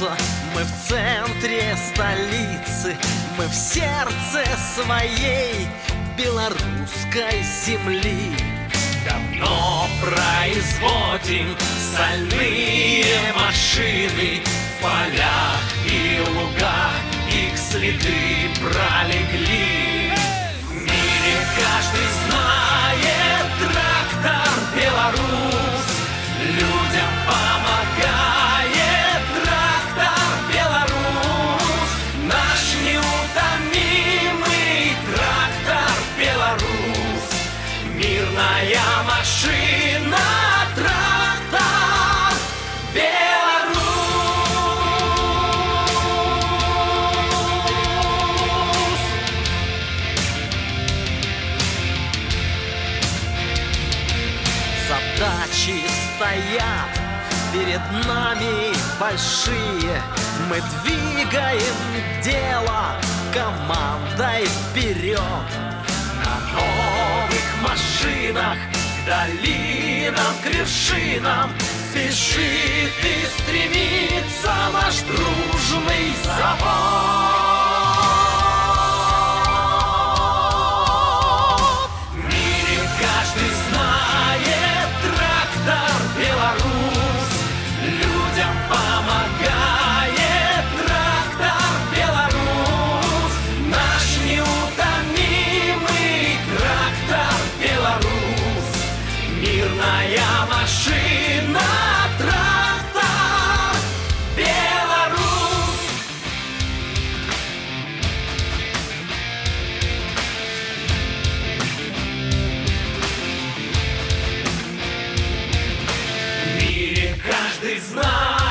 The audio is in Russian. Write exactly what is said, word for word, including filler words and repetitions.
солнца, мы в центре столицы, мы в сердце своей белорусской земли. Давно производим стальные машины, в полях и лугах их следы пролегли. В мире каждый знает трактор Беларусь, людям помогает трактор Беларусь. Наш неутомимый трактор Беларусь, мирная машина, трактор Беларусь. Задачи стоят перед нами большие, мы двигаем дело командой вперед. На новых машинах к долинам, к вершинам спешит и стремится наш дружный завод. В мире каждый знает трактор Беларусь, людям помогает трактор Беларусь. Наш неутомимый трактор Беларусь, мирная машина, трактор Беларусь. В мире каждый знает